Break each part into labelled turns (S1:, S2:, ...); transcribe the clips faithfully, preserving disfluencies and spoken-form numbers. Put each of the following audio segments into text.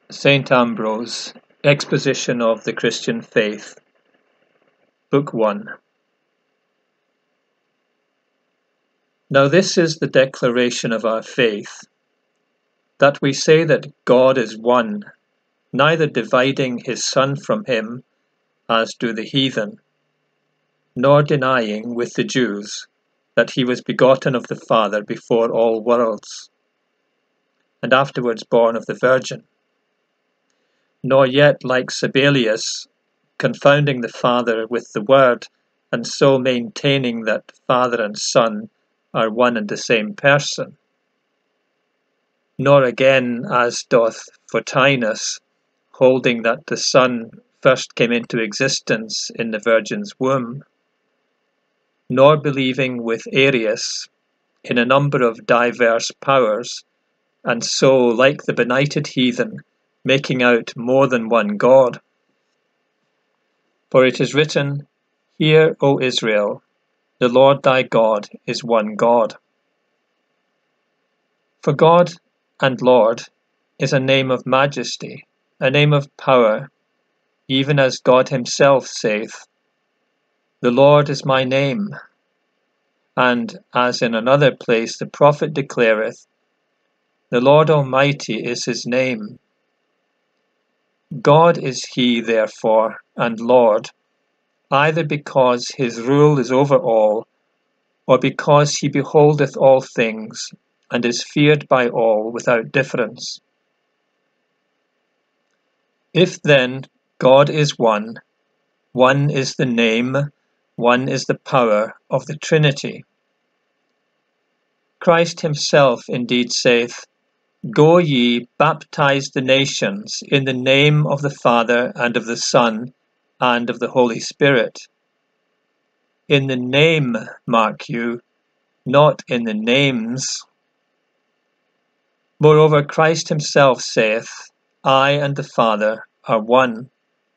S1: Saint Ambrose, Exposition of the Christian Faith, Book one. Now this is the declaration of our faith, that we say that God is one, neither dividing his Son from him, as do the heathen, nor denying with the Jews that he was begotten of the Father before all worlds, and afterwards born of the Virgin, nor yet, like Sabellius, confounding the Father with the Word, and so maintaining that Father and Son are one and the same person. Nor again, as doth Photinus, holding that the Son first came into existence in the Virgin's womb. Nor believing with Arius in a number of diverse powers, and so, like the benighted heathen, making out more than one God. For it is written, Hear, O Israel, the Lord thy God is one God. For God and Lord is a name of majesty, a name of power, even as God himself saith, The Lord is my name. And as in another place the prophet declareth, The Lord Almighty is his name. God is he, therefore, and Lord, either because his rule is over all, or because he beholdeth all things, and is feared by all without difference. If then God is one, one is the name, one is the power of the Trinity. Christ himself indeed saith, Go ye, baptize the nations in the name of the Father and of the Son and of the Holy Spirit. In the name, mark you, not in the names. Moreover, Christ himself saith, I and the Father are one.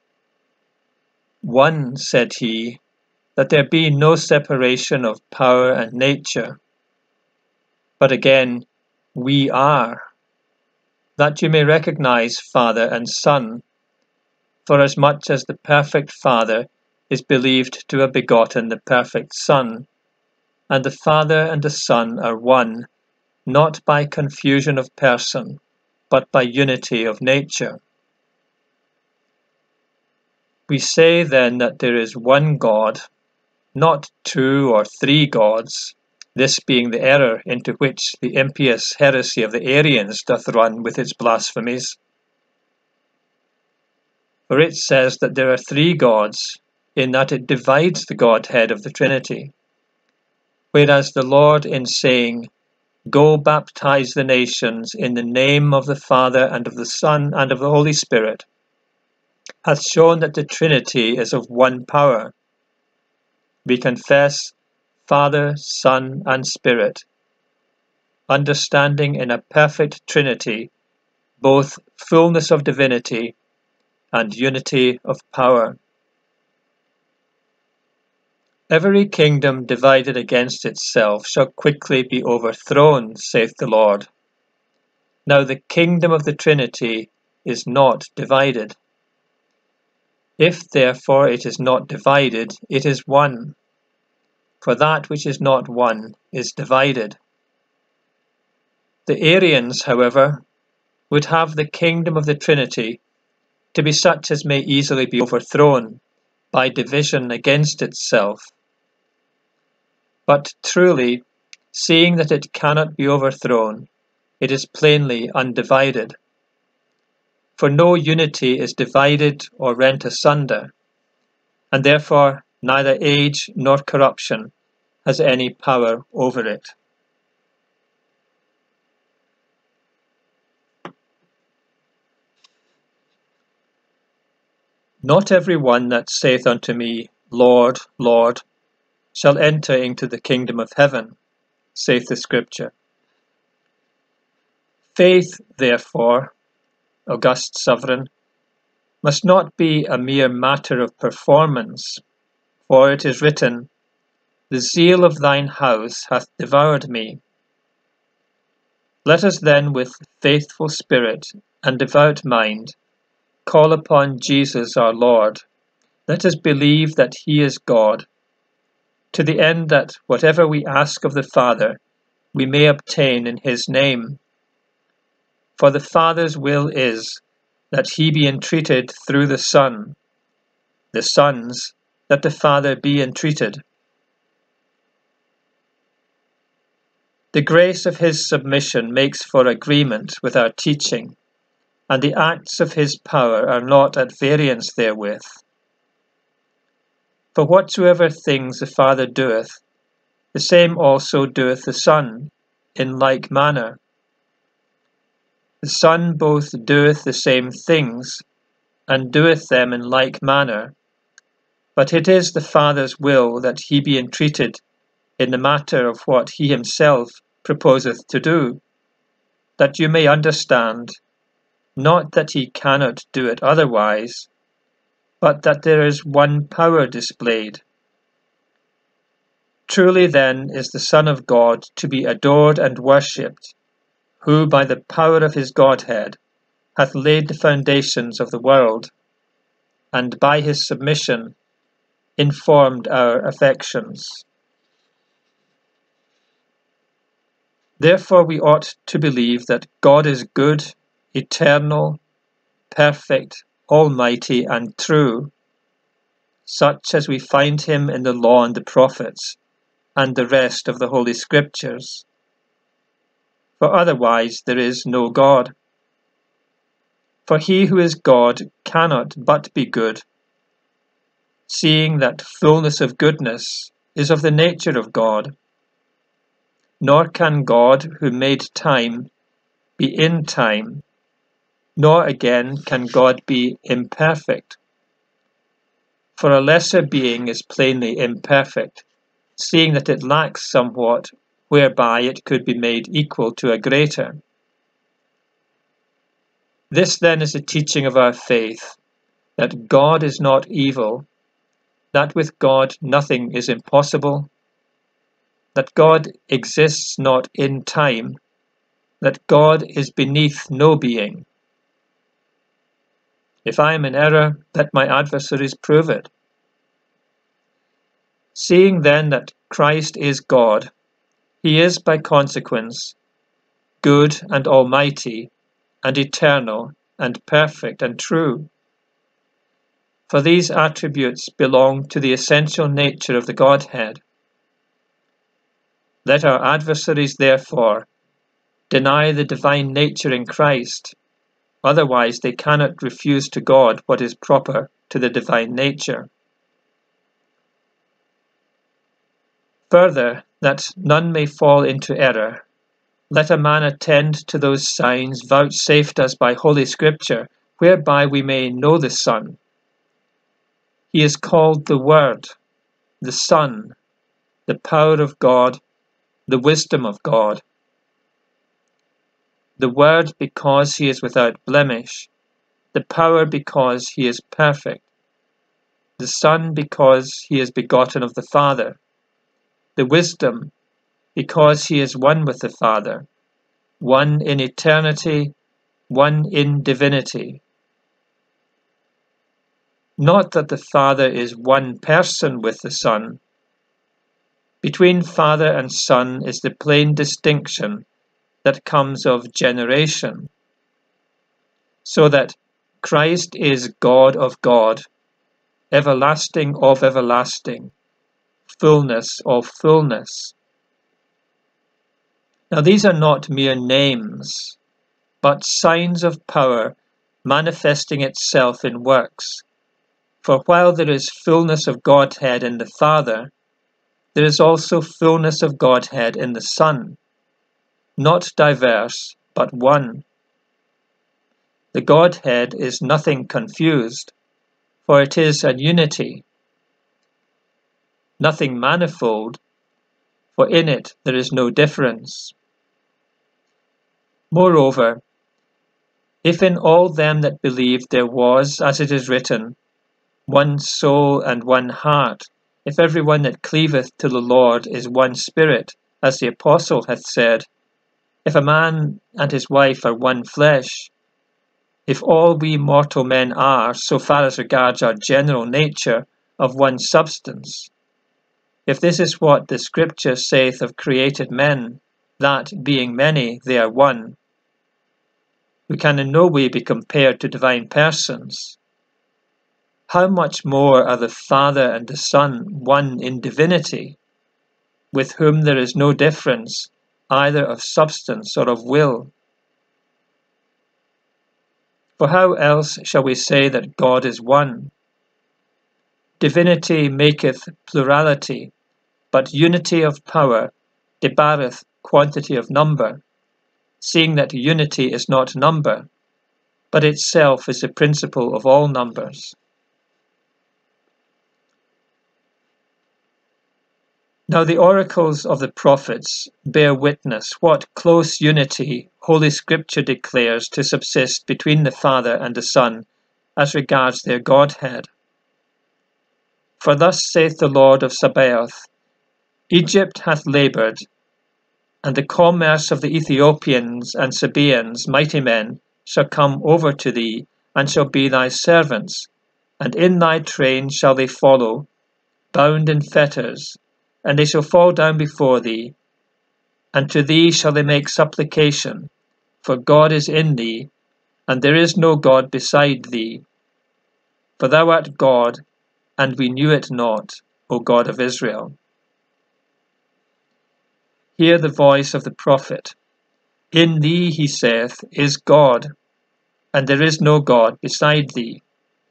S1: One, said he, that there be no separation of power and nature. But again, we are, that you may recognize Father and Son, forasmuch as the perfect Father is believed to have begotten the perfect Son, and the Father and the Son are one, not by confusion of person, but by unity of nature. We say then that there is one God, not two or three gods, this being the error into which the impious heresy of the Arians doth run with its blasphemies. For it says that there are three gods, in that it divides the Godhead of the Trinity. Whereas the Lord, in saying, Go baptize the nations in the name of the Father and of the Son and of the Holy Spirit, hath shown that the Trinity is of one power. We confess Father, Son, and Spirit, understanding in a perfect Trinity both fullness of divinity and unity of power. Every kingdom divided against itself shall quickly be overthrown, saith the Lord. Now the kingdom of the Trinity is not divided. If therefore it is not divided, it is one. For that which is not one is divided. The Arians, however, would have the kingdom of the Trinity to be such as may easily be overthrown by division against itself. But truly, seeing that it cannot be overthrown, it is plainly undivided. For no unity is divided or rent asunder, and therefore neither age nor corruption has any power over it. Not every one that saith unto me, Lord, Lord, shall enter into the kingdom of heaven, saith the Scripture. Faith, therefore, august Sovereign, must not be a mere matter of performance, for it is written, The zeal of thine house hath devoured me. Let us then with faithful spirit and devout mind call upon Jesus our Lord. Let us believe that he is God, to the end that whatever we ask of the Father, we may obtain in his name. For the Father's will is that he be entreated through the Son, the Son's that the Father be entreated. The grace of his submission makes for agreement with our teaching, and the acts of his power are not at variance therewith. For whatsoever things the Father doeth, the same also doeth the Son, in like manner. The Son both doeth the same things, and doeth them in like manner, but it is the Father's will that he be entreated in the matter of what he himself proposeth to do, that you may understand, not that he cannot do it otherwise, but that there is one power displayed. Truly then is the Son of God to be adored and worshipped, who by the power of his Godhead hath laid the foundations of the world, and by his submission informed our affections. Therefore we ought to believe that God is good, eternal, perfect, almighty, and true, such as we find him in the law and the prophets, and the rest of the Holy Scriptures. For otherwise there is no God. For he who is God cannot but be good, seeing that fullness of goodness is of the nature of God. Nor can God, who made time, be in time, nor again can God be imperfect. For a lesser being is plainly imperfect, seeing that it lacks somewhat whereby it could be made equal to a greater. This then is the teaching of our faith, that God is not evil, that with God nothing is impossible, that God exists not in time, that God is beneath no being. If I am in error, let my adversaries prove it. Seeing then that Christ is God, he is by consequence good and almighty, and eternal, and perfect, and true. For these attributes belong to the essential nature of the Godhead. Let our adversaries, therefore, deny the divine nature in Christ, otherwise they cannot refuse to God what is proper to the divine nature. Further, that none may fall into error, let a man attend to those signs vouchsafed us by Holy Scripture, whereby we may know the Son. He is called the Word, the Son, the power of God, the wisdom of God. The Word because he is without blemish, the power because he is perfect, the Son because he is begotten of the Father, the wisdom because he is one with the Father, one in eternity, one in divinity. Not that the Father is one person with the Son. Between Father and Son is the plain distinction that comes of generation, so that Christ is God of God, everlasting of everlasting, fullness of fullness. Now these are not mere names, but signs of power manifesting itself in works. For while there is fullness of Godhead in the Father, there is also fullness of Godhead in the Son, not diverse, but one. The Godhead is nothing confused, for it is an unity. Nothing manifold, for in it there is no difference. Moreover, if in all them that believed there was, as it is written, one soul and one heart, if every one that cleaveth to the Lord is one spirit, as the apostle hath said, If a man and his wife are one flesh, if all we mortal men are, so far as regards our general nature, of one substance, if this is what the Scripture saith of created men, that, being many, they are one, who can in no way be compared to divine persons, how much more are the Father and the Son one in divinity, with whom there is no difference either of substance or of will? For how else shall we say that God is one? Divinity maketh plurality, but unity of power debarreth quantity of number, seeing that unity is not number, but itself is the principle of all numbers. Now the oracles of the prophets bear witness what close unity Holy Scripture declares to subsist between the Father and the Son as regards their Godhead. For thus saith the Lord of Sabaoth, Egypt hath laboured, and the commerce of the Ethiopians and Sabaeans, mighty men, shall come over to thee, and shall be thy servants, and in thy train shall they follow, bound in fetters, and they shall fall down before thee, and to thee shall they make supplication, for God is in thee, and there is no God beside thee. For thou art God, and we knew it not, O God of Israel. Hear the voice of the prophet. In thee, he saith, is God, and there is no God beside thee.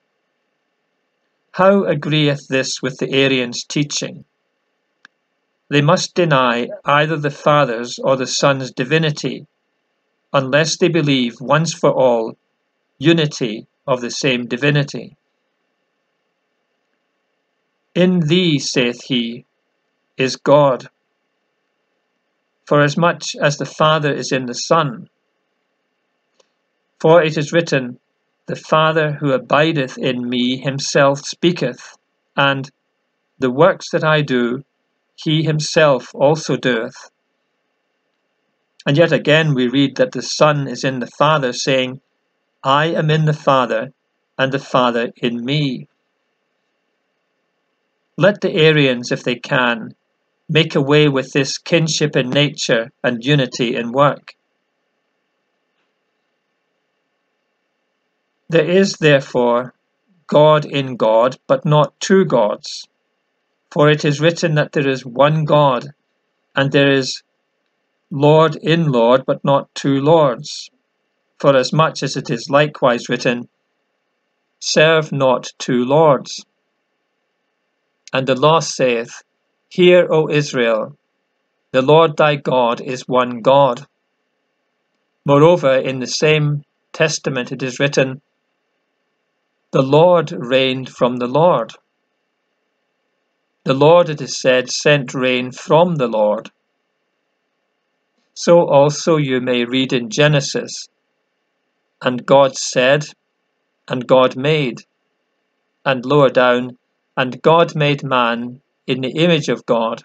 S1: How agreeth this with the Arians' teaching? They must deny either the Father's or the Son's divinity, unless they believe once for all unity of the same divinity. In thee, saith he, is God. Forasmuch as the Father is in the Son. For it is written, The Father who abideth in me himself speaketh, and the works that I do, he himself also doeth. And yet again we read that the Son is in the Father, saying, I am in the Father, and the Father in me. Let the Arians, if they can, make away with this kinship in nature and unity in work. There is, therefore, God in God, but not two gods. For it is written that there is one God, and there is Lord in Lord, but not two Lords. Forasmuch as it is likewise written, Serve not two lords. And the law saith, Hear, O Israel, the Lord thy God is one God. Moreover, in the same testament it is written, The Lord reigned from the Lord. The Lord, it is said, sent rain from the Lord. So also you may read in Genesis, And God said, and God made, and lower down, and God made man in the image of God.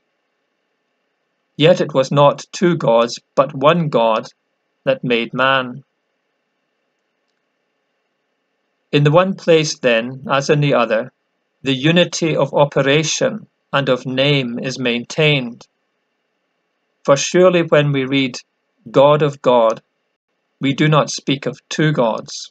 S1: Yet it was not two gods, but one God that made man. In the one place then, as in the other, the unity of operation and of name is maintained. For surely when we read God of God, we do not speak of two gods.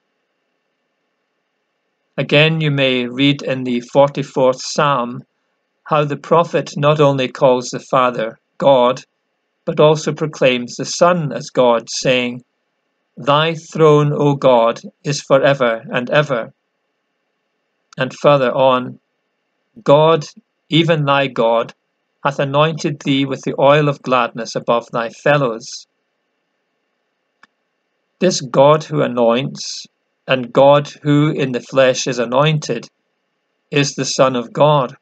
S1: Again, you may read in the forty-fourth Psalm how the prophet not only calls the Father God, but also proclaims the Son as God, saying, Thy throne, O God, is forever and ever. And further on, God, even thy God, hath anointed thee with the oil of gladness above thy fellows. This God who anoints, and God who in the flesh is anointed, is the Son of God.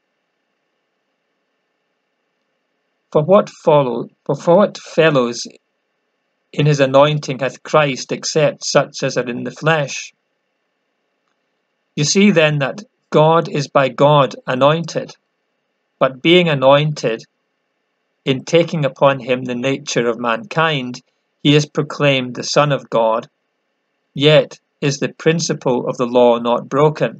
S1: For what follow, for what fellows in his anointing hath Christ except such as are in the flesh? You see then that God is by God anointed, but being anointed, in taking upon him the nature of mankind, he is proclaimed the Son of God, yet is the principle of the law not broken.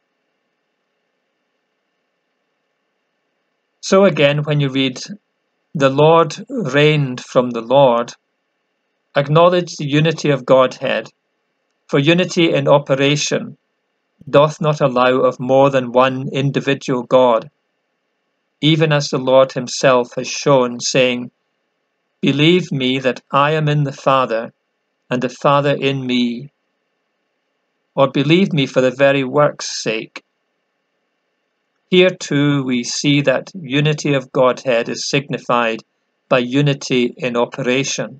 S1: So again, when you read, "The Lord reigned from the Lord," acknowledge the unity of Godhead, for unity in operation doth not allow of more than one individual God, even as the Lord himself has shown, saying, "Believe me that I am in the Father, and the Father in me," or believe me for the very work's sake. Here too we see that unity of Godhead is signified by unity in operation.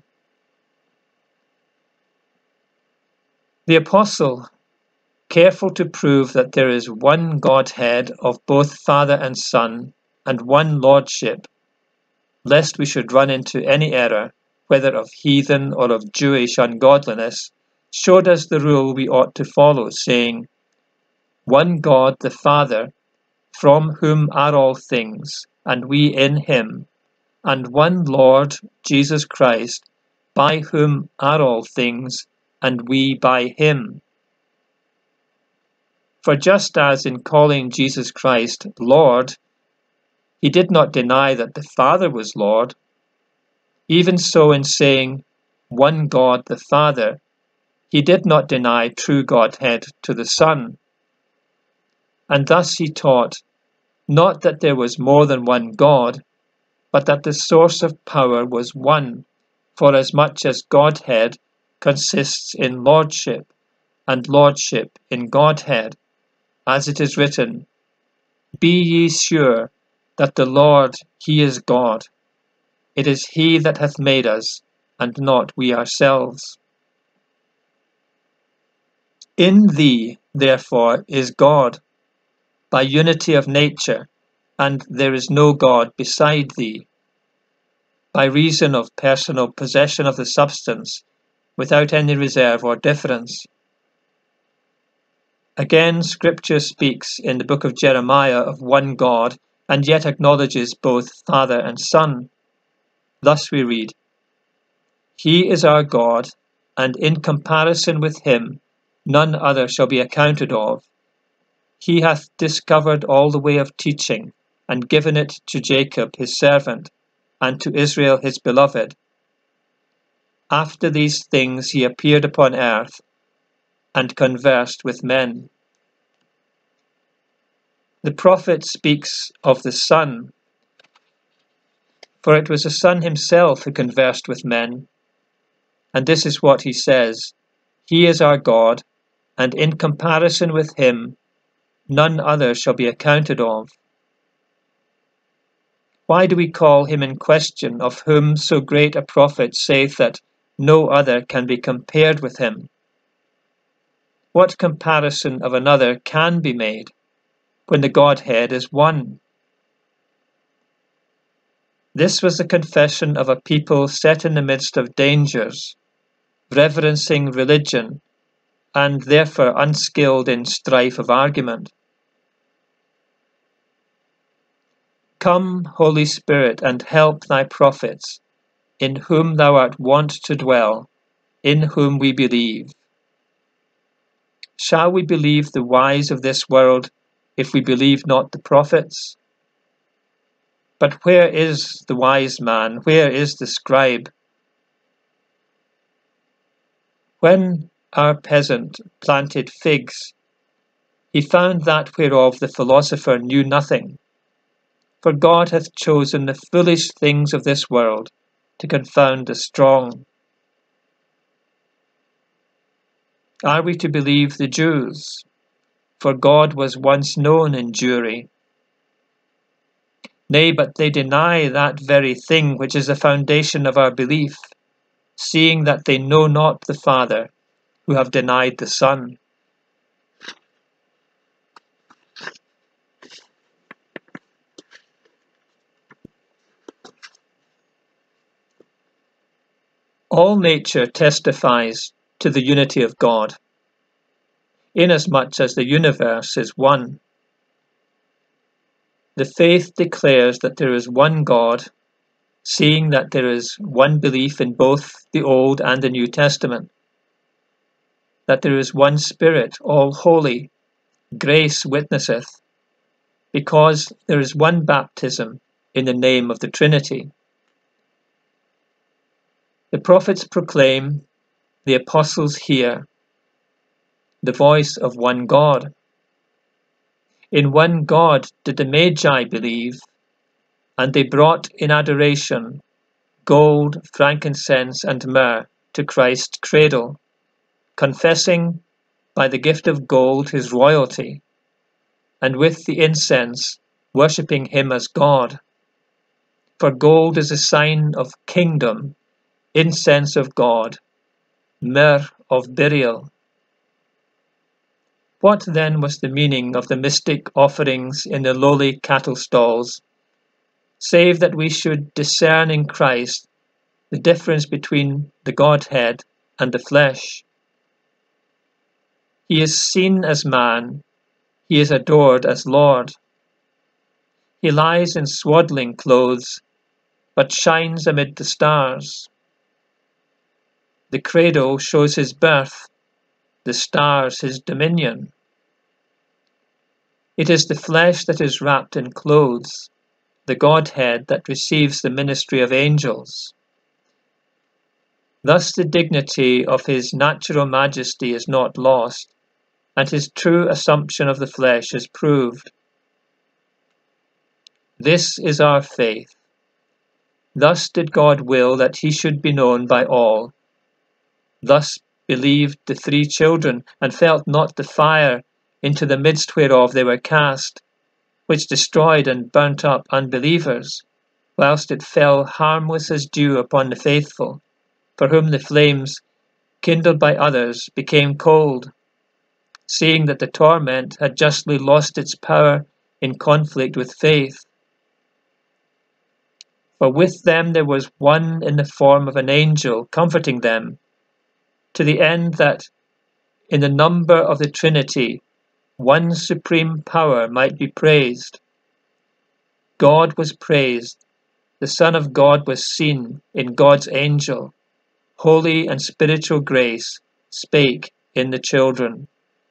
S1: The Apostle, careful to prove that there is one Godhead of both Father and Son, and one Lordship, lest we should run into any error, whether of heathen or of Jewish ungodliness, showed us the rule we ought to follow, saying, "One God the Father, from whom are all things, and we in him, and one Lord, Jesus Christ, by whom are all things, and we by him." For just as in calling Jesus Christ Lord, he did not deny that the Father was Lord, even so in saying, "One God the Father," he did not deny true Godhead to the Son. And thus he taught, not that there was more than one God, but that the source of power was one, forasmuch as Godhead consists in Lordship, and Lordship in Godhead, as it is written, "Be ye sure that the Lord, he is God. It is he that hath made us, and not we ourselves." In thee, therefore, is God, by unity of nature, and there is no God beside thee, by reason of personal possession of the substance, without any reserve or difference. Again, Scripture speaks in the book of Jeremiah of one God, and yet acknowledges both Father and Son. Thus we read, "He is our God, and in comparison with him none other shall be accounted of. He hath discovered all the way of teaching, and given it to Jacob his servant, and to Israel his beloved. After these things he appeared upon earth, and conversed with men." The prophet speaks of the Son, for it was the Son himself who conversed with men. And this is what he says, "He is our God, and in comparison with him none other shall be accounted of." Why do we call him in question, of whom so great a prophet saith that no other can be compared with him? What comparison of another can be made, when the Godhead is one? This was the confession of a people set in the midst of dangers, reverencing religion, and therefore unskilled in strife of argument. "Come, Holy Spirit, and help thy prophets, in whom thou art wont to dwell, in whom we believe." Shall we believe the wise of this world if we believe not the prophets? But where is the wise man? Where is the scribe? When our peasant planted figs, he found that whereof the philosopher knew nothing. For God hath chosen the foolish things of this world to confound the strong. Are we to believe the Jews? For God was once known in Jewry. Nay, but they deny that very thing which is the foundation of our belief, seeing that they know not the Father, who have denied the Son. All nature testifies to the unity of God, inasmuch as the universe is one. The faith declares that there is one God, seeing that there is one belief in both the Old and the New Testament, that there is one Spirit, all holy, grace witnesseth, because there is one baptism in the name of the Trinity. The prophets proclaim, the apostles hear, the voice of one God. In one God did the Magi believe, and they brought in adoration gold, frankincense, and myrrh to Christ's cradle, confessing by the gift of gold his royalty, and with the incense worshipping him as God. For gold is a sign of kingdom, incense of God, myrrh of burial. What then was the meaning of the mystic offerings in the lowly cattle stalls, save that we should discern in Christ the difference between the Godhead and the flesh? He is seen as man, he is adored as Lord. He lies in swaddling clothes, but shines amid the stars. The cradle shows his birth, the stars his dominion. It is the flesh that is wrapped in clothes, the Godhead that receives the ministry of angels. Thus the dignity of his natural majesty is not lost, and his true assumption of the flesh is proved. This is our faith. Thus did God will that he should be known by all. Thus believed the three children, and felt not the fire into the midst whereof they were cast, which destroyed and burnt up unbelievers, whilst it fell harmless as dew upon the faithful, for whom the flames, kindled by others, became cold, seeing that the torment had justly lost its power in conflict with faith. For with them there was one in the form of an angel comforting them, to the end that, in the number of the Trinity, one supreme power might be praised. God was praised, the Son of God was seen in God's angel, holy and spiritual grace spake in the children.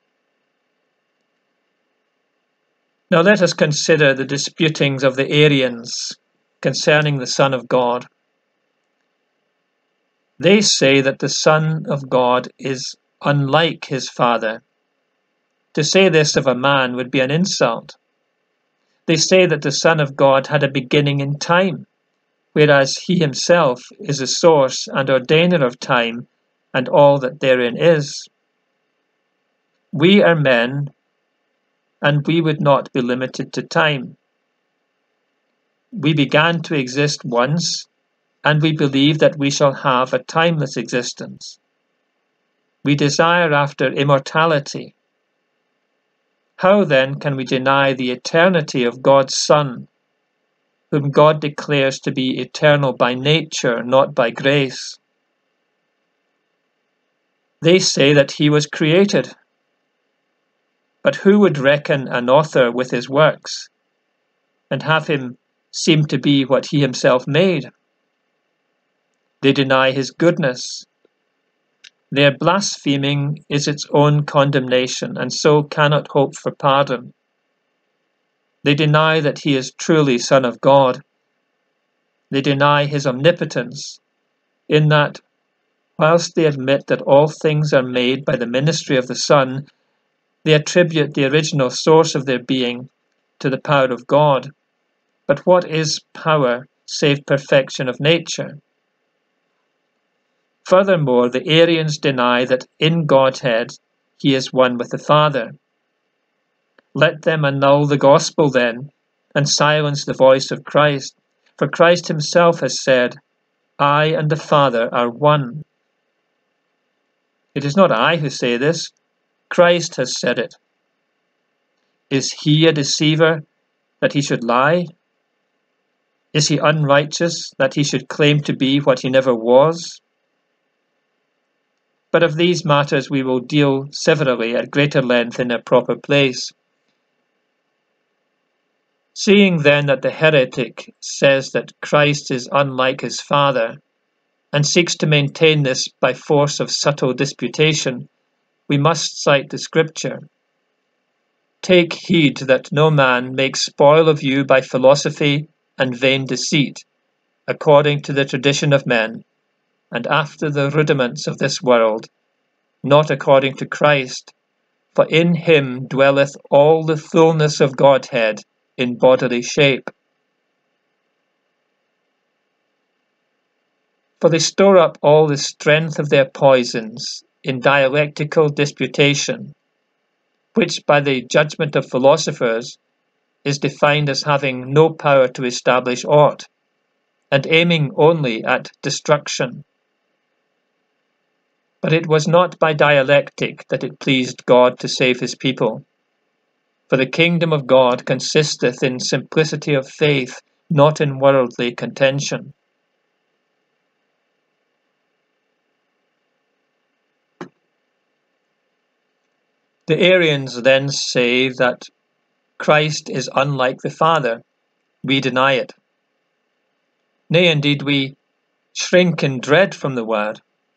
S1: Now let us consider the disputings of the Arians concerning the Son of God. They say that the Son of God is unlike his Father. To say this of a man would be an insult. They say that the Son of God had a beginning in time, whereas he himself is the source and ordainer of time and all that therein is. We are men, and we would not be limited to time. We began to exist once, and we believe that we shall have a timeless existence. We desire after immortality. How then can we deny the eternity of God's Son, whom God declares to be eternal by nature, not by grace? They say that he was created. But who would reckon an author with his works, and have him seem to be what he himself made? They deny his goodness. Their blaspheming is its own condemnation, and so cannot hope for pardon. They deny that he is truly Son of God. They deny his omnipotence, in that, whilst they admit that all things are made by the ministry of the Son, they attribute the original source of their being to the power of God. But what is power save perfection of nature? Furthermore, the Arians deny that in Godhead he is one with the Father. Let them annul the gospel then, and silence the voice of Christ, for Christ himself has said, I and the Father are one. It is not I who say this, Christ has said it. Is he a deceiver that he should lie? Is he unrighteous that he should claim to be what he never was? But of these matters we will deal severally at greater length in their proper place. Seeing then that the heretic says that Christ is unlike his Father, and seeks to maintain this by force of subtle disputation, we must cite the Scripture. Take heed that no man make spoil of you by philosophy and vain deceit, according to the tradition of men, and after the rudiments of this world, not according to Christ, for in him dwelleth all the fullness of Godhead in bodily shape. For they store up all the strength of their poisons in dialectical disputation, which by the judgment of philosophers is defined as having no power to establish aught, and aiming only at destruction. But it was not by dialectic that it pleased God to save his people. For the kingdom of God consisteth in simplicity of faith, not in worldly contention. The Arians then say that Christ is unlike the Father. We deny it. Nay, indeed, we shrink in dread from the word.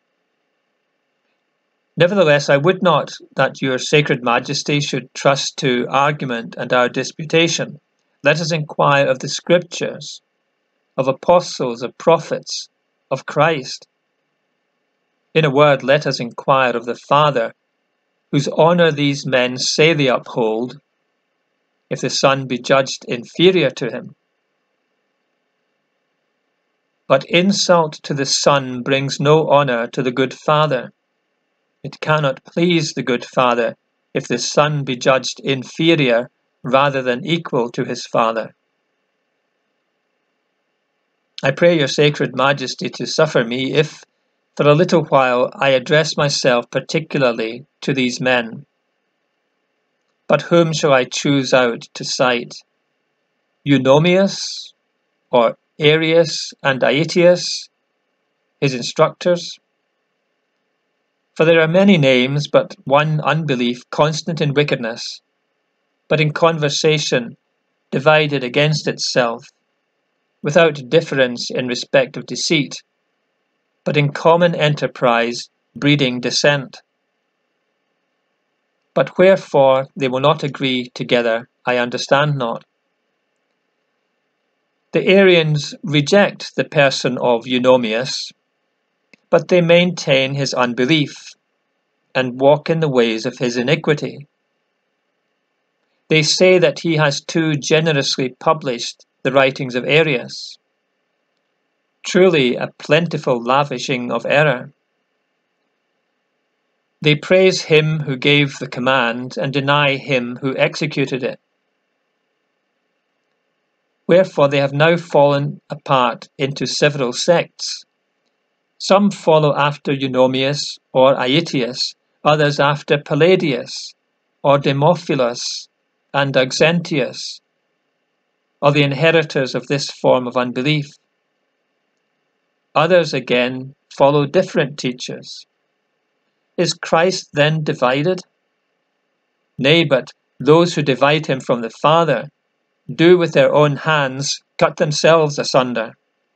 S1: Nevertheless, I would not that your sacred majesty should trust to argument and our disputation. Let us inquire of the Scriptures, of apostles, of prophets, of Christ. In a word, let us inquire of the Father, whose honour these men say they uphold, if the Son be judged inferior to him. But insult to the Son brings no honour to the good Father. It cannot please the good Father if the Son be judged inferior rather than equal to his Father. I pray your sacred majesty to suffer me if, for a little while, I address myself particularly to these men. But whom shall I choose out to cite? Eunomius, or Arius and Aetius, his instructors? For there are many names, but one unbelief, constant in wickedness, but in conversation divided against itself, without difference in respect of deceit, but in common enterprise breeding dissent. But wherefore they will not agree together, I understand not. The Arians reject the person of Eunomius, but they maintain his unbelief, and walk in the ways of his iniquity. They say that he has too generously published the writings of Arius. Truly a plentiful lavishing of error. They praise him who gave the command, and deny him who executed it. Wherefore they have now fallen apart into several sects. Some follow after Eunomius or Aetius, others after Palladius, or Demophilus and Auxentius, or the inheritors of this form of unbelief. Others again follow different teachers. Is Christ then divided? Nay, but those who divide him from the Father do with their own hands cut themselves asunder.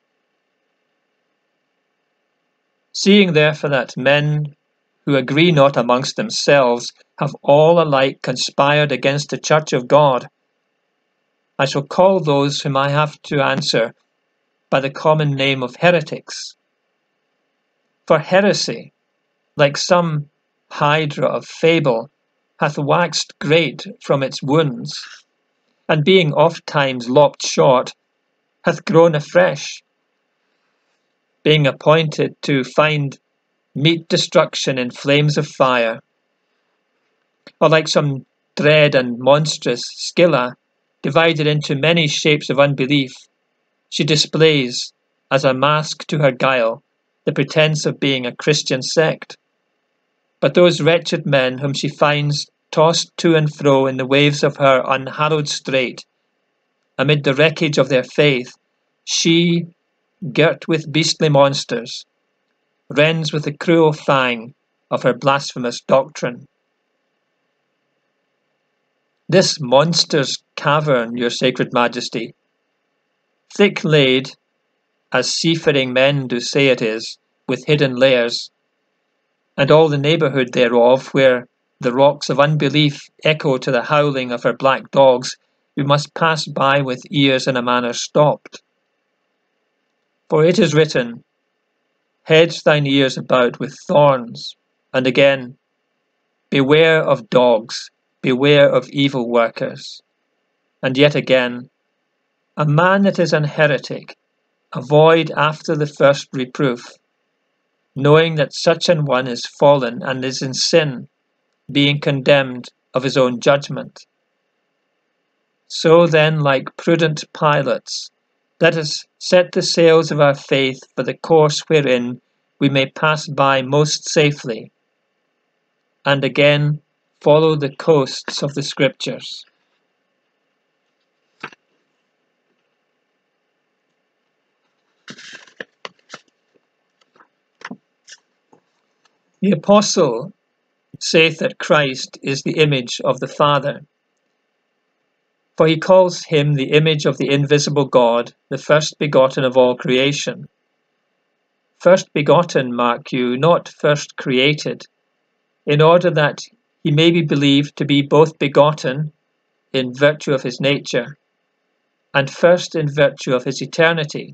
S1: Seeing therefore that men who agree not amongst themselves have all alike conspired against the Church of God, I shall call those whom I have to answer by the common name of heretics. For heresy, like some hydra of fable, hath waxed great from its wounds, and being oft times lopped short, hath grown afresh, being appointed to find meet destruction in flames of fire. Or like some dread and monstrous Scylla, divided into many shapes of unbelief, she displays, as a mask to her guile, the pretence of being a Christian sect. But those wretched men whom she finds tossed to and fro in the waves of her unhallowed strait, amid the wreckage of their faith, she, girt with beastly monsters, rends with the cruel fang of her blasphemous doctrine. This monster's cavern, your sacred majesty, thick laid, as seafaring men do say it is, with hidden lairs, and all the neighbourhood thereof, where the rocks of unbelief echo to the howling of her black dogs, we must pass by with ears in a manner stopped. For it is written, hedge thine ears about with thorns, and again, beware of dogs, beware of evil workers. And yet again, a man that is an heretic, avoid after the first reproof, knowing that such an one is fallen and is in sin, being condemned of his own judgment. So then, like prudent pilots, let us set the sails of our faith for the course wherein we may pass by most safely, and again follow the coasts of the Scriptures. The Apostle saith that Christ is the image of the Father, for he calls him the image of the invisible God, the first begotten of all creation. First begotten, mark you, not first created, in order that he may be believed to be both begotten in virtue of his nature, and first in virtue of his eternity.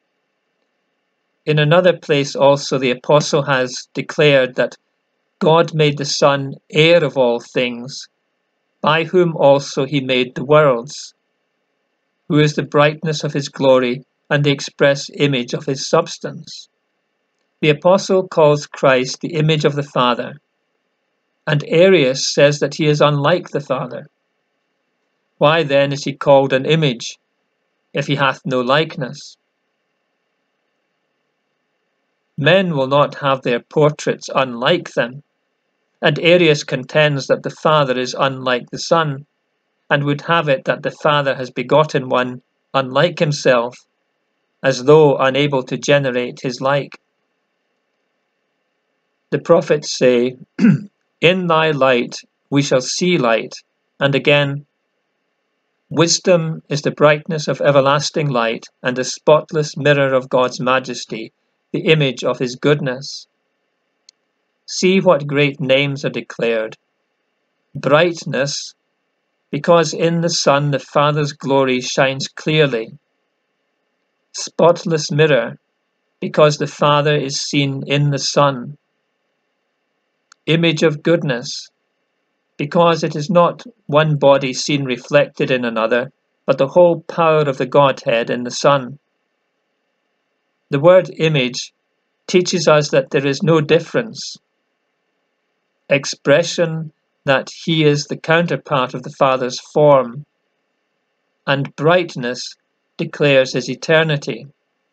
S1: In another place also the Apostle has declared that God made the Son heir of all things, by whom also he made the worlds, who is the brightness of his glory and the express image of his substance. The Apostle calls Christ the image of the Father, and Arius says that he is unlike the Father. Why then is he called an image, if he hath no likeness? Men will not have their portraits unlike them, and Arius contends that the Father is unlike the Son, and would have it that the Father has begotten one unlike himself, as though unable to generate his like. The prophets say, in thy light we shall see light, and again, wisdom is the brightness of everlasting light, and the spotless mirror of God's majesty, the image of his goodness. See what great names are declared. Brightness, because in the Son the Father's glory shines clearly. Spotless mirror, because the Father is seen in the Son. Image of goodness, because it is not one body seen reflected in another, but the whole power of the Godhead in the Son. The word image teaches us that there is no difference. Expression that he is the counterpart of the Father's form, and brightness declares his eternity.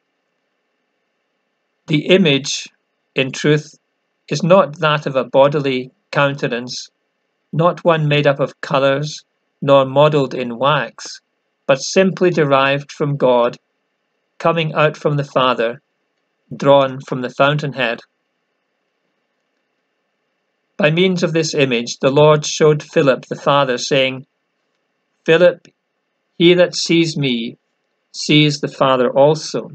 S1: The image, in truth, is not that of a bodily countenance, not one made up of colours, nor modelled in wax, but simply derived from God, coming out from the Father, drawn from the fountainhead. By means of this image, the Lord showed Philip the Father, saying, Philip, he that sees me, sees the Father also.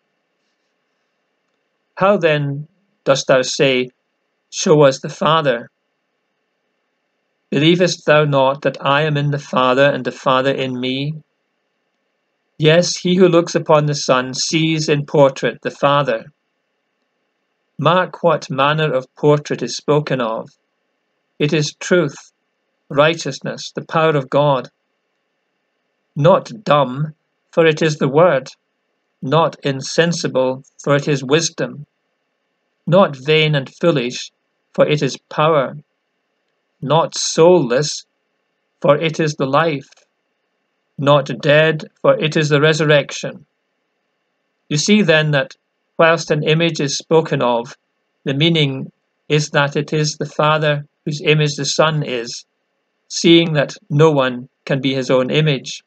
S1: How then dost thou say, show us the Father? Believest thou not that I am in the Father, and the Father in me? Yes, he who looks upon the Son sees in portrait the Father. Mark what manner of portrait is spoken of. It is truth, righteousness, the power of God. Not dumb, for it is the Word. Not insensible, for it is wisdom. Not vain and foolish, for it is power. Not soulless, for it is the life. Not dead, for it is the resurrection. You see then that whilst an image is spoken of, the meaning is that it is the Father whose image the Son is, seeing that no one can be his own image.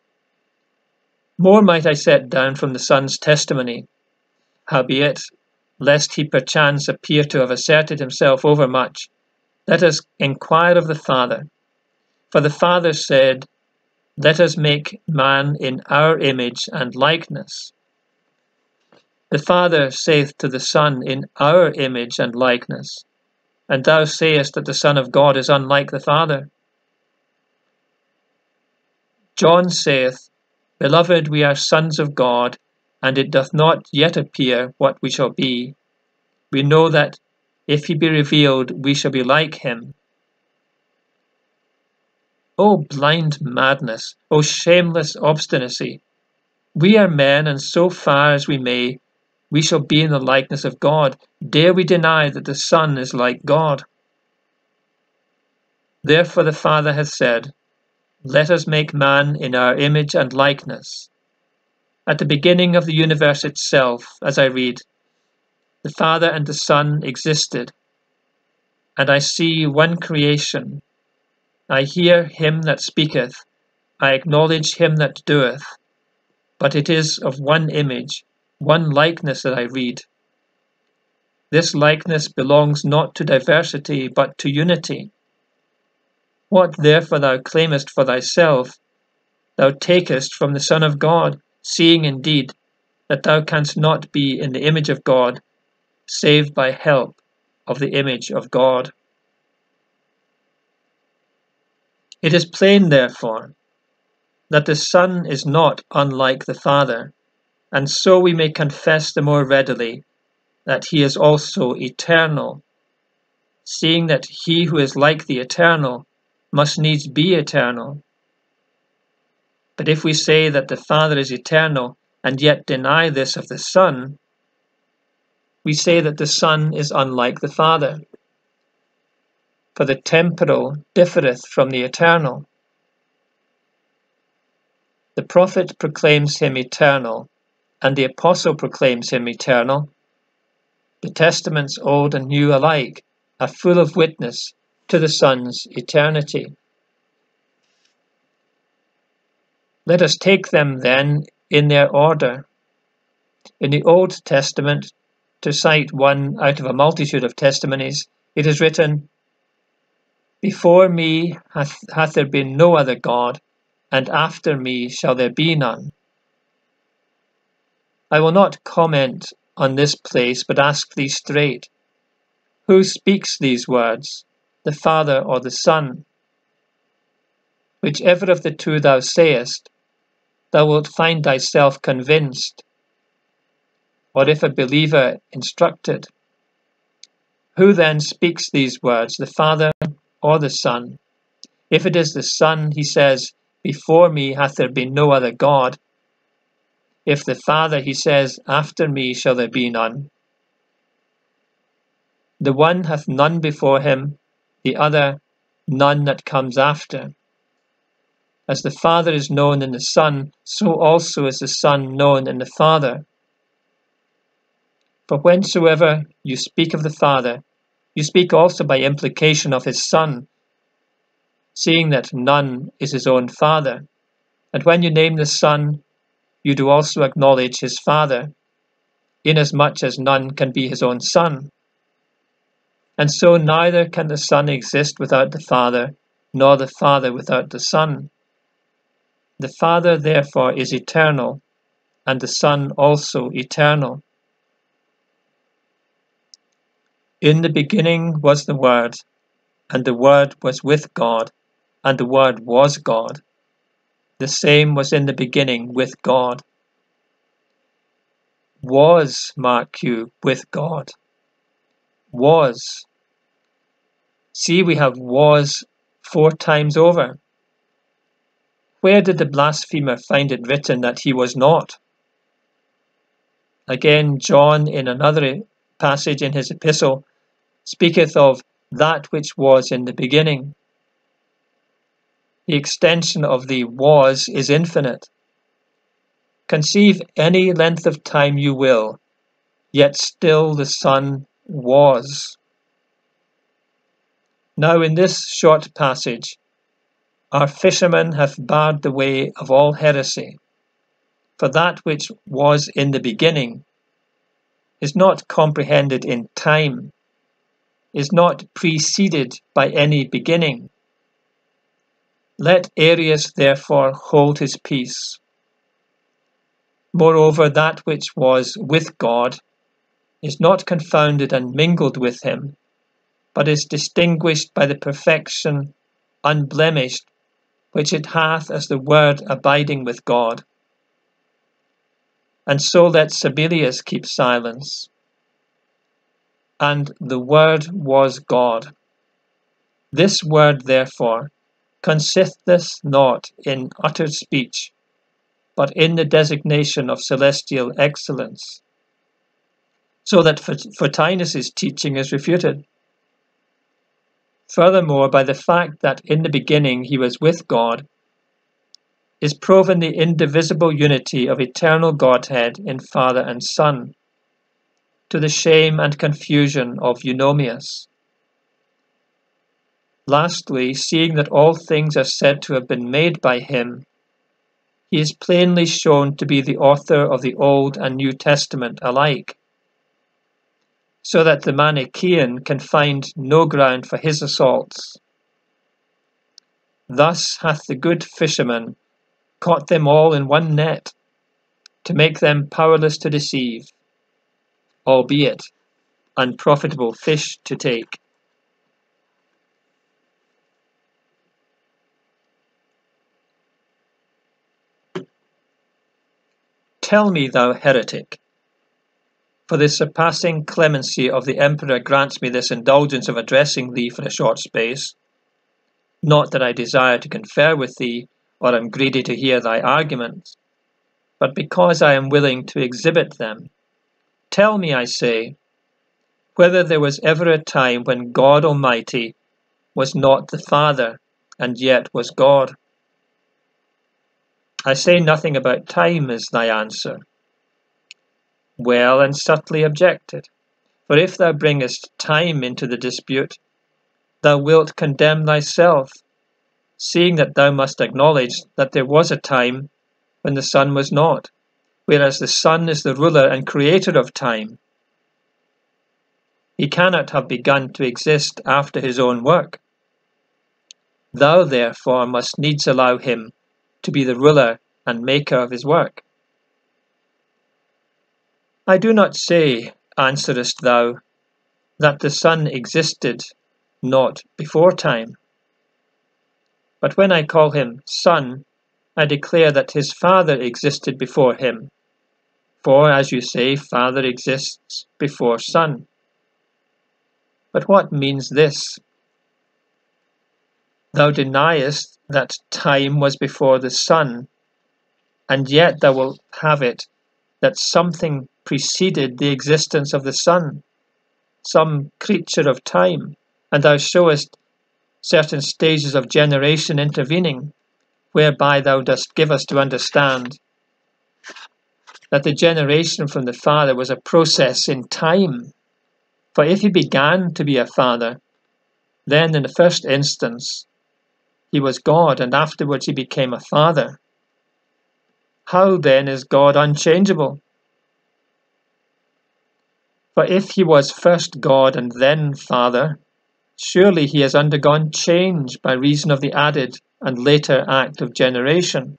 S1: More might I set down from the Son's testimony. Howbeit, lest he perchance appear to have asserted himself overmuch, let us inquire of the Father. For the Father said, Let us make man in our image and likeness. The Father saith to the Son, In our image and likeness. And thou sayest that the Son of God is unlike the Father. John saith, Beloved, we are sons of God, and it doth not yet appear what we shall be. We know that if he be revealed, we shall be like him. O blind madness, O shameless obstinacy! We are men, and so far as we may, we shall be in the likeness of God. Dare we deny that the Son is like God? Therefore the Father hath said, Let us make man in our image and likeness. At the beginning of the universe itself, as I read, the Father and the Son existed, and I see one creation. I hear him that speaketh, I acknowledge him that doeth, but it is of one image, one likeness that I read. This likeness belongs not to diversity, but to unity. What therefore thou claimest for thyself, thou takest from the Son of God, seeing indeed that thou canst not be in the image of God, save by help of the image of God. It is plain, therefore, that the Son is not unlike the Father, and so we may confess the more readily that he is also eternal, seeing that he who is like the eternal must needs be eternal. But if we say that the Father is eternal, and yet deny this of the Son, we say that the Son is unlike the Father. For the temporal differeth from the eternal. The prophet proclaims him eternal, and the apostle proclaims him eternal. The testaments old and new alike are full of witness to the Son's eternity. Let us take them then in their order. In the Old Testament, to cite one out of a multitude of testimonies, it is written, Before me hath, hath there been no other God, and after me shall there be none. I will not comment on this place, but ask thee straight, who speaks these words, the Father or the Son? Whichever of the two thou sayest, thou wilt find thyself convinced, or if a believer instructed. Who then speaks these words, the Father or the Son? If it is the Son, he says, Before me hath there been no other God. If the Father, he says, After me shall there be none. The one hath none before him, the other none that comes after. As the Father is known in the Son, so also is the Son known in the Father. For whensoever you speak of the Father, you speak also by implication of his Son, seeing that none is his own father. And when you name the Son, you do also acknowledge his Father, inasmuch as none can be his own son. And so neither can the Son exist without the Father, nor the Father without the Son. The Father therefore is eternal, and the Son also eternal. In the beginning was the Word, and the Word was with God, and the Word was God. The same was in the beginning with God. Was, mark you, with God. Was. See, we have was four times over. Where did the blasphemer find it written that he was not? Again, John, in another passage in his epistle, speaketh of that which was in the beginning. The extension of the was is infinite. Conceive any length of time you will, yet still the Son was. Now in this short passage, our fisherman hath barred the way of all heresy, for that which was in the beginning, is not comprehended in time, is not preceded by any beginning. Let Arius therefore hold his peace. Moreover, that which was with God is not confounded and mingled with him, but is distinguished by the perfection unblemished which it hath as the Word abiding with God. And so let Sabellius keep silence. And the Word was God. This Word, therefore, consisteth not in uttered speech, but in the designation of celestial excellence, so that Photinus' teaching is refuted. Furthermore, by the fact that in the beginning he was with God, is proven the indivisible unity of eternal Godhead in Father and Son, to the shame and confusion of Eunomius. Lastly, seeing that all things are said to have been made by him, he is plainly shown to be the author of the Old and New Testament alike, so that the Manichaean can find no ground for his assaults. Thus hath the good fisherman caught them all in one net, to make them powerless to deceive, albeit unprofitable fish to take. Tell me, thou heretic, for the surpassing clemency of the Emperor grants me this indulgence of addressing thee for a short space, not that I desire to confer with thee, or am greedy to hear thy arguments, but because I am willing to exhibit them. Tell me, I say, whether there was ever a time when God Almighty was not the Father, and yet was God. I say nothing about time, is thy answer. Well and subtly objected, for if thou bringest time into the dispute, thou wilt condemn thyself, seeing that thou must acknowledge that there was a time when the Son was not, whereas the Son is the ruler and creator of time. He cannot have begun to exist after his own work. Thou therefore must needs allow him to be the ruler and maker of his work. I do not say, answerest thou, that the Son existed not before time. But when I call him Son, I declare that his Father existed before him. For, as you say, Father exists before Son. But what means this? Thou deniest that time was before the Son, and yet thou wilt have it that something preceded the existence of the Son, some creature of time, and thou showest certain stages of generation intervening, whereby thou dost give us to understand that the generation from the Father was a process in time. For if he began to be a Father, then in the first instance he was God, and afterwards he became a Father. How then is God unchangeable? For if he was first God and then Father, surely he has undergone change by reason of the added and later act of generation.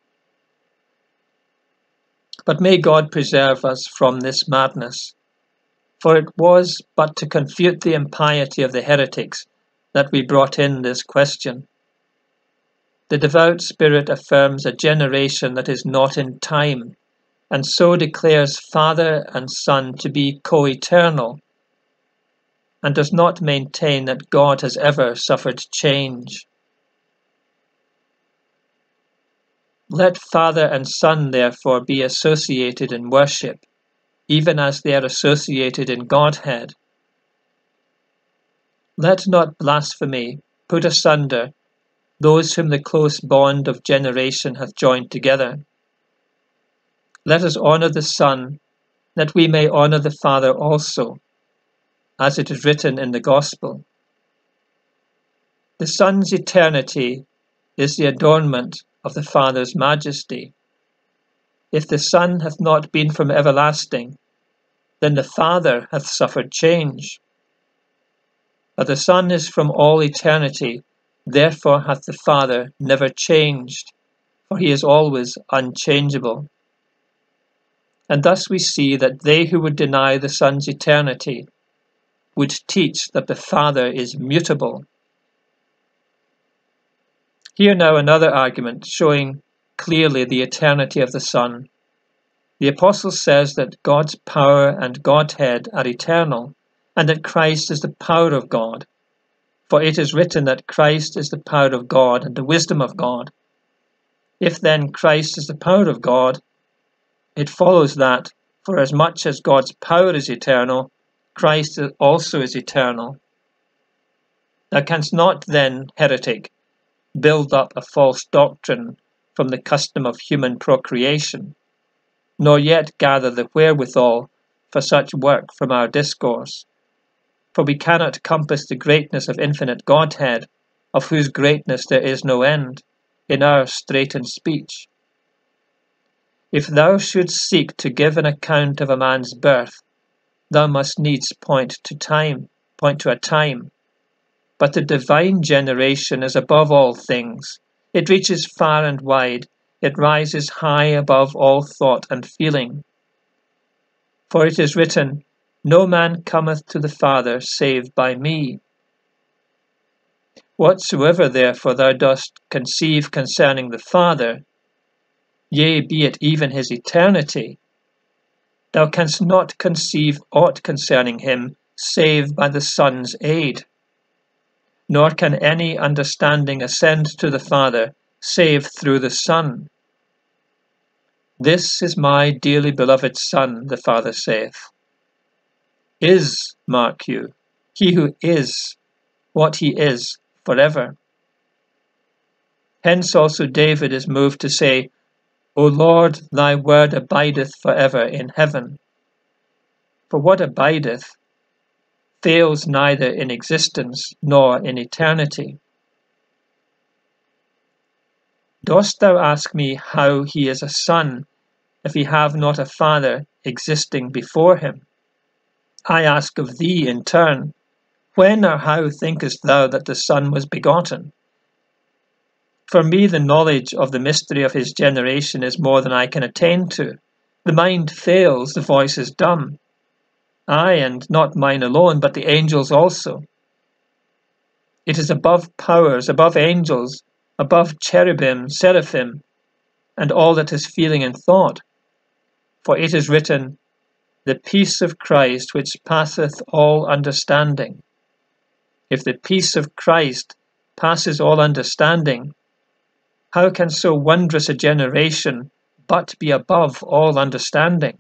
S1: But may God preserve us from this madness, for it was but to confute the impiety of the heretics that we brought in this question. The devout spirit affirms a generation that is not in time, and so declares Father and Son to be co-eternal, and does not maintain that God has ever suffered change. Let Father and Son therefore be associated in worship, even as they are associated in Godhead. Let not blasphemy put asunder those whom the close bond of generation hath joined together. Let us honour the Son, that we may honour the Father also, as it is written in the Gospel. The Son's eternity is the adornment of the Father's majesty. If the Son hath not been from everlasting, then the Father hath suffered change. But the Son is from all eternity, therefore hath the Father never changed, for he is always unchangeable. And thus we see that they who would deny the Son's eternity would teach that the Father is mutable. Here now another argument showing clearly the eternity of the Son. The Apostle says that God's power and Godhead are eternal, and that Christ is the power of God. For it is written that Christ is the power of God and the wisdom of God. If then Christ is the power of God, it follows that, for as much as God's power is eternal, Christ also is eternal. Thou canst not then, heretic, build up a false doctrine from the custom of human procreation, nor yet gather the wherewithal for such work from our discourse. For we cannot compass the greatness of infinite Godhead, of whose greatness there is no end, in our straitened speech. If thou shouldst seek to give an account of a man's birth, thou must needs point to time, point to a time. But the divine generation is above all things. It reaches far and wide. It rises high above all thought and feeling. For it is written, No man cometh to the Father save by me. Whatsoever therefore thou dost conceive concerning the Father, yea, be it even his eternity, thou canst not conceive aught concerning him save by the Son's aid. Nor can any understanding ascend to the Father save through the Son. This is my dearly beloved Son, the Father saith. Is, mark you, he who is what he is forever. Hence also David is moved to say, O Lord, thy word abideth forever in heaven. For what abideth fails neither in existence nor in eternity. Dost thou ask me how he is a son, if he have not a father existing before him? I ask of thee in turn, when or how thinkest thou that the Son was begotten? For me the knowledge of the mystery of his generation is more than I can attain to. The mind fails, the voice is dumb. Aye, and not mine alone, but the angels also. It is above powers, above angels, above cherubim, seraphim, and all that is feeling and thought. For it is written, The peace of Christ which passeth all understanding. If the peace of Christ passes all understanding, how can so wondrous a generation but be above all understanding?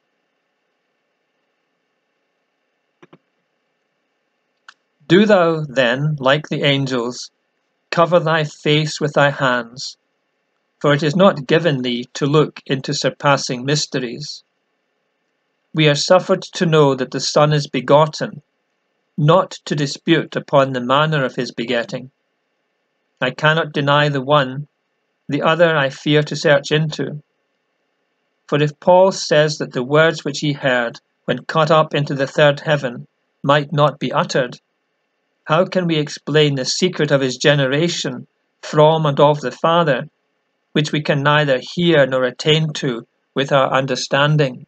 S1: Do thou then, like the angels, cover thy face with thy hands, for it is not given thee to look into surpassing mysteries. We are suffered to know that the Son is begotten, not to dispute upon the manner of his begetting. I cannot deny the one, the other I fear to search into. For if Paul says that the words which he heard, when caught up into the third heaven, might not be uttered, how can we explain the secret of his generation from and of the Father, which we can neither hear nor attain to with our understanding?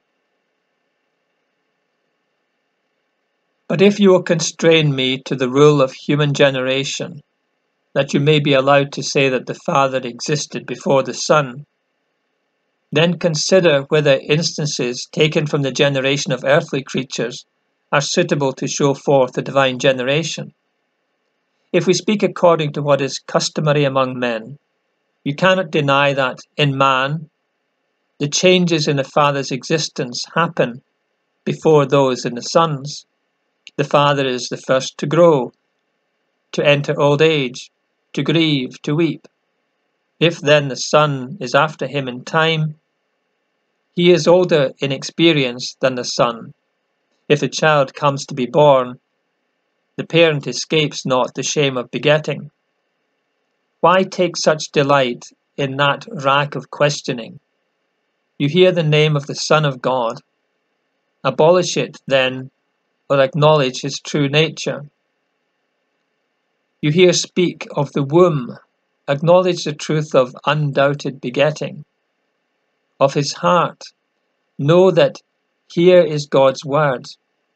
S1: But if you will constrain me to the rule of human generation, that you may be allowed to say that the Father existed before the Son, then consider whether instances taken from the generation of earthly creatures are suitable to show forth the divine generation. If we speak according to what is customary among men, you cannot deny that, in man, the changes in the Father's existence happen before those in the Son's. The Father is the first to grow, to enter old age, to grieve, to weep. If then the Son is after him in time, he is older in experience than the Son. If a child comes to be born, the parent escapes not the shame of begetting. Why take such delight in that rack of questioning? You hear the name of the Son of God. Abolish it, then, or acknowledge his true nature. You here speak of the womb. Acknowledge the truth of undoubted begetting. Of his heart, know that here is God's word.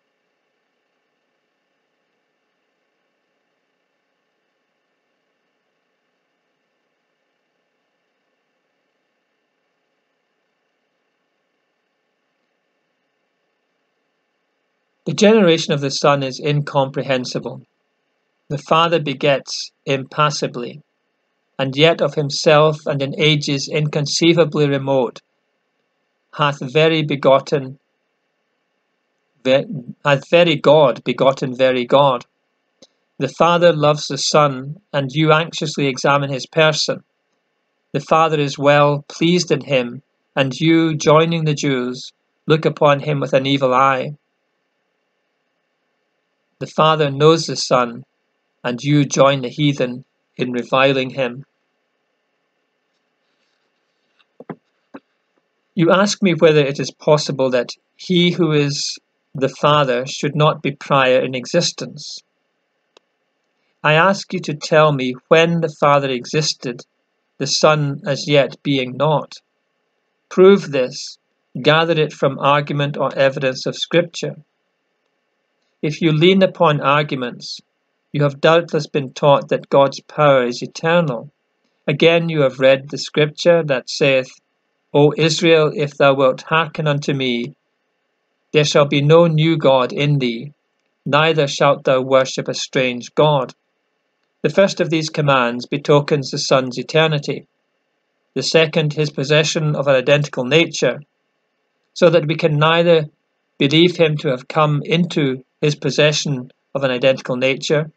S1: The generation of the Son is incomprehensible. The Father begets impassibly, and yet of himself and in ages inconceivably remote, hath very begotten, ver, hath very God begotten very God. The Father loves the Son, and you anxiously examine his person. The Father is well pleased in him, and you, joining the Jews, look upon him with an evil eye. The Father knows the Son, and you join the heathen in reviling him. You ask me whether it is possible that he who is the Father should not be prior in existence. I ask you to tell me when the Father existed, the Son as yet being not. Prove this, gather it from argument or evidence of Scripture. If you lean upon arguments, you have doubtless been taught that God's power is eternal. Again you have read the Scripture that saith, O Israel, if thou wilt hearken unto me, there shall be no new God in thee, neither shalt thou worship a strange God. The first of these commands betokens the Son's eternity, the second his possession of an identical nature, so that we can neither believe him to have come into his possession of an identical nature.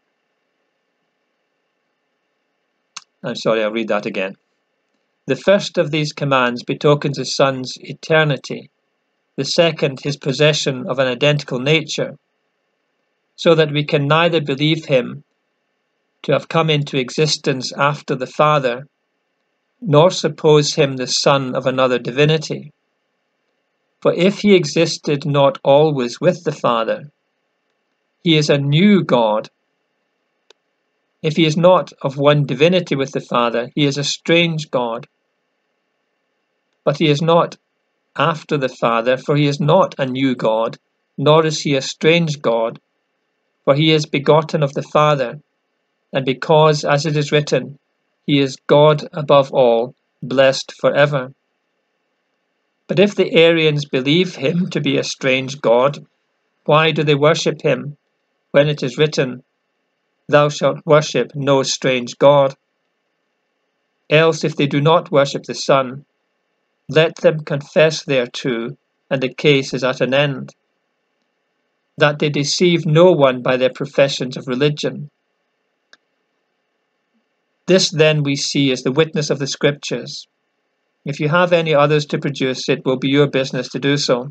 S1: I'm sorry, I'll read that again. The first of these commands betokens the Son's eternity, the second his possession of an identical nature, so that we can neither believe him to have come into existence after the Father, nor suppose him the Son of another divinity. For if he existed not always with the Father, he is a new God. If he is not of one divinity with the Father, he is a strange God. But he is not after the Father, for he is not a new God, nor is he a strange God, for he is begotten of the Father, and because, as it is written, he is God above all, blessed forever. But if the Arians believe him to be a strange God, why do they worship him, when it is written, Thou shalt worship no strange God? Else, if they do not worship the Son, let them confess thereto, and the case is at an end, that they deceive no one by their professions of religion. This then we see as the witness of the Scriptures. If you have any others to produce, it will be your business to do so.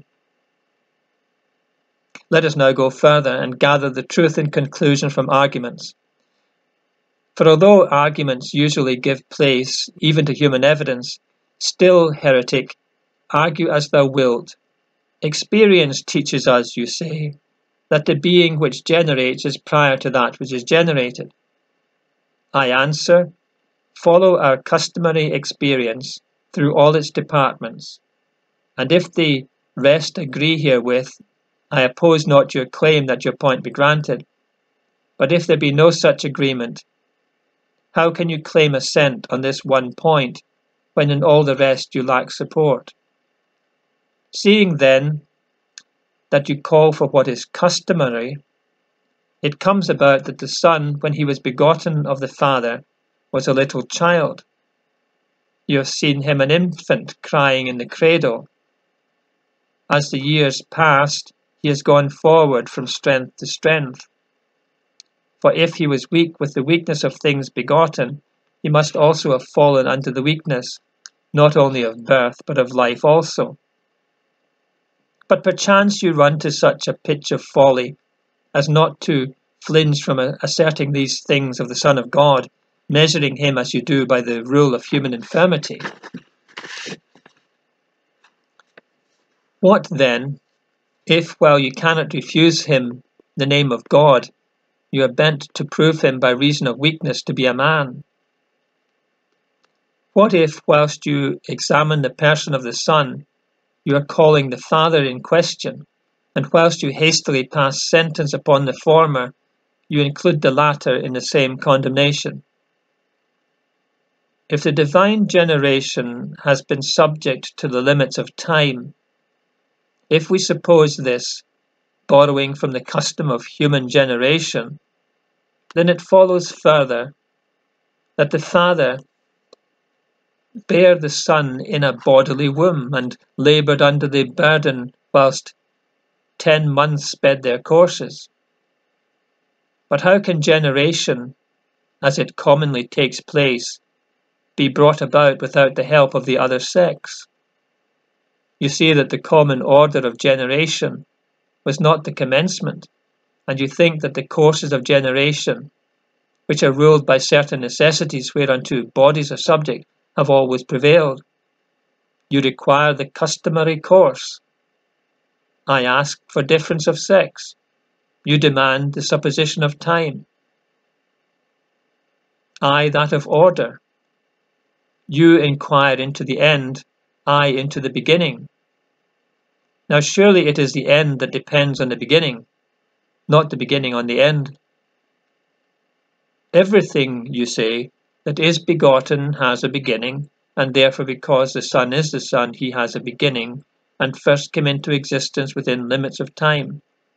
S1: Let us now go further and gather the truth in conclusion from arguments. For although arguments usually give place even to human evidence, still, heretic, argue as thou wilt. Experience teaches us, you say, that the being which generates is prior to that which is generated. I answer, follow our customary experience through all its departments, and if the rest agree herewith, I oppose not your claim that your point be granted. But if there be no such agreement, how can you claim assent on this one point, when in all the rest you lack support? Seeing then that you call for what is customary, it comes about that the Son, when he was begotten of the Father, was a little child. You have seen him an infant crying in the cradle. As the years passed, he has gone forward from strength to strength. For if he was weak with the weakness of things begotten, he must also have fallen unto the weakness, not only of birth, but of life also. But perchance you run to such a pitch of folly as not to flinch from asserting these things of the Son of God, measuring him as you do by the rule of human infirmity. What then If, while you cannot refuse him the name of God, you are bent to prove him by reason of weakness to be a man? What if, whilst you examine the person of the Son, you are calling the Father in question, and whilst you hastily pass sentence upon the former, you include the latter in the same condemnation? If the divine generation has been subject to the limits of time, if we suppose this, borrowing from the custom of human generation, then it follows further that the Father bare the Son in a bodily womb and laboured under the burden whilst ten months sped their courses. But how can generation, as it commonly takes place, be brought about without the help of the other sex? You see that the common order of generation was not the commencement, and you think that the courses of generation, which are ruled by certain necessities whereunto bodies are subject, have always prevailed. You require the customary course. I ask for difference of sex. You demand the supposition of time. I that of order. You inquire into the end, I into the beginning. Now surely it is the end that depends on the beginning, not the beginning on the end. Everything, you say, that is begotten has a beginning, and therefore because the Son is the Son, he has a beginning, and first came into existence within limits of time.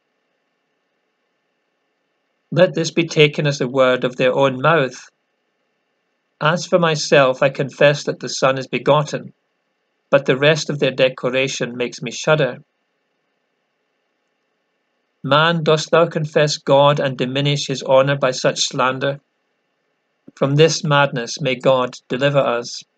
S1: Let this be taken as the word of their own mouth. As for myself, I confess that the Son is begotten, but the rest of their declaration makes me shudder. Man, dost thou confess God and diminish his honour by such slander? From this madness may God deliver us.